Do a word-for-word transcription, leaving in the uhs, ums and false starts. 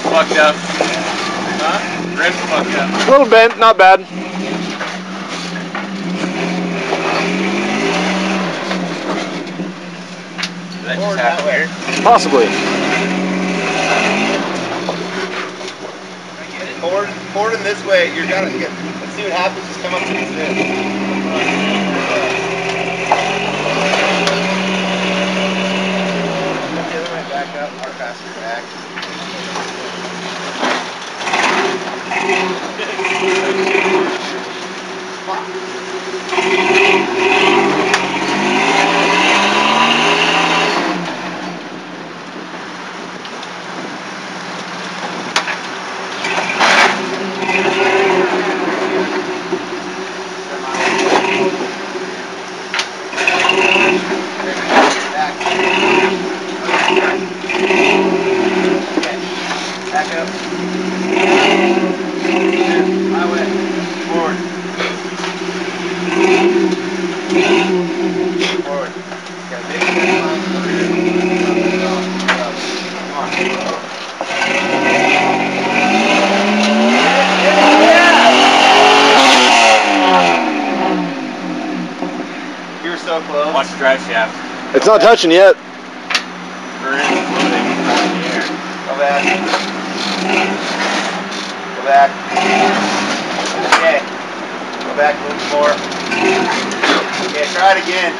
fucked up. Huh? Rim's fucked up. A little bent, not bad. Did that just happen weird? Possibly. Forward, forward in this way, you're gonna get. Let's see what happens. Just come up to these this. The other way back up, our faster back. Back up. My way. Forward. Forward. Got a big line over here. Come on. You were so close. Watch the drive shaft. It's not touching yet. We're in floating in the air. Go back. Go back. Okay. Go back a little more. Okay, try it again.